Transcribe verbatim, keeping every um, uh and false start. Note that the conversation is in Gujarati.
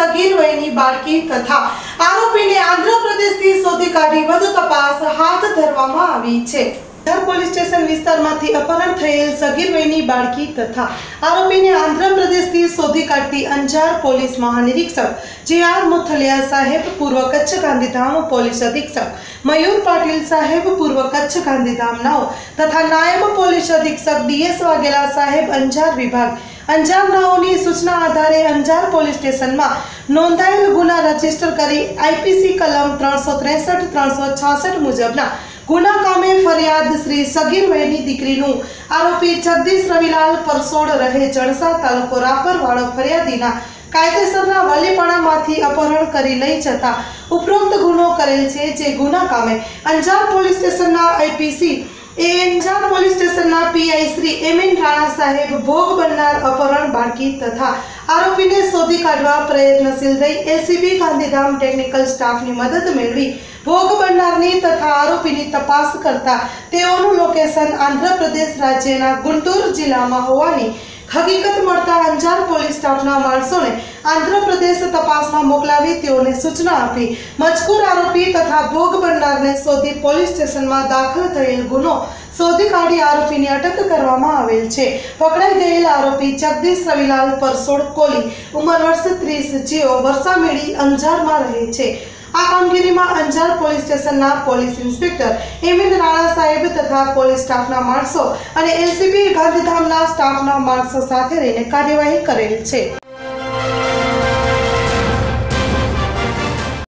સગીર વયની બાળકી તથા આરોપીને આંધ્રપ્રદેશથી શોધી કાઢી વધુ તપાસ હાથ ધરવામાં આવી છે। અંજાર પોલીસ સ્ટેશન વિસ્તારમાંથી અપહરણ થયેલ સગીર વયની બાળકી તથા આરોપીને આંધ્રપ્રદેશથી શોધી કાઢતી અંજાર પોલીસ મહાનિરીક્ષક જે આર મુથલિયા સાહેબ, પૂર્વ કચ્છ ગાંધીધામ પોલીસ અધિક્ષક મયુર પાટીલ સાહેબ, પૂર્વ કચ્છ ગાંધીધામ નાઓ તથા નાયબ પોલીસ અધિક્ષક ડી એસ વાઘેલા સાહેબ, અંજાર વિભાગ અંજાર નાઓની સૂચના આધારે અંજાર પોલીસ સ્ટેશનમાં નોંધાયેલ ગુના રજીસ્ટર કરી આઈપીસી કલમ ત્રણસો ત્રેસઠ ત્રણસો છાસઠ મુજબના ગુના કામે ફરિયાદ શ્રી સગીર વયની દીકરીનું આરોપી જગદીશ રવિલાલ પરસોડ રહે જણસા, તાલુકો રાપર વાળો ફરિયાદીના કાયદેસરના વલીપણામાંથી અપહરણ કરી લઈ જતા ઉપરોક્ત ગુનો કરેલ છે। જે ગુના કામે અંજાર પોલીસ સ્ટેશનના આઈપીસી એ અંજાર પોલીસ સ્ટેશનના PI Shri M N Rana સાહેબ ભોગ બનનાર અપહરણ બાળકી તથા આરોપીને શોધી કાઢવા પ્રયત્નશીલ રહી એલસીબી ગાંધીધામ ટેકનિકલ સ્ટાફની મદદ મેળવી ભોગ બનનારની તથા આરોપીની તપાસ કરતા તેઓનું લોકેશન આંધ્રપ્રદેશ રાજ્યના ગુંટૂર જિલ્લામાં હોવાની હકીકત મળતા અંજાર પોલીસ સ્ટાફના માણસોને આંધ્રપ્રદેશ તપાસમાં મોકલાવી તેઓને સૂચના આપી મજકૂર આરોપી તથા ભોગ બનનારને શોધી પોલીસ સ્ટેશનમાં દાખલ થયેલ ગુનો શોધી કાઢી આરોપીની અટક કરવામાં આવેલ છે। પકડાઈ ગયેલ આરોપી જગદીશ રવિલાલ પરસોડ કોલી, ઉંમર વર્ષ ત્રીસ, જેઓ વરસામેડી અંજારમાં રહે છે। આ કામગીરીમાં અંજાર પોલીસ સ્ટેશનના police inspector M N Rana સાહેબ તથા પોલીસ સ્ટાફના માણસો અને એલસીબી ગાંધીધામના સ્ટાફના માણસો સાથે રહીને કાર્યવાહી કરેલ છે।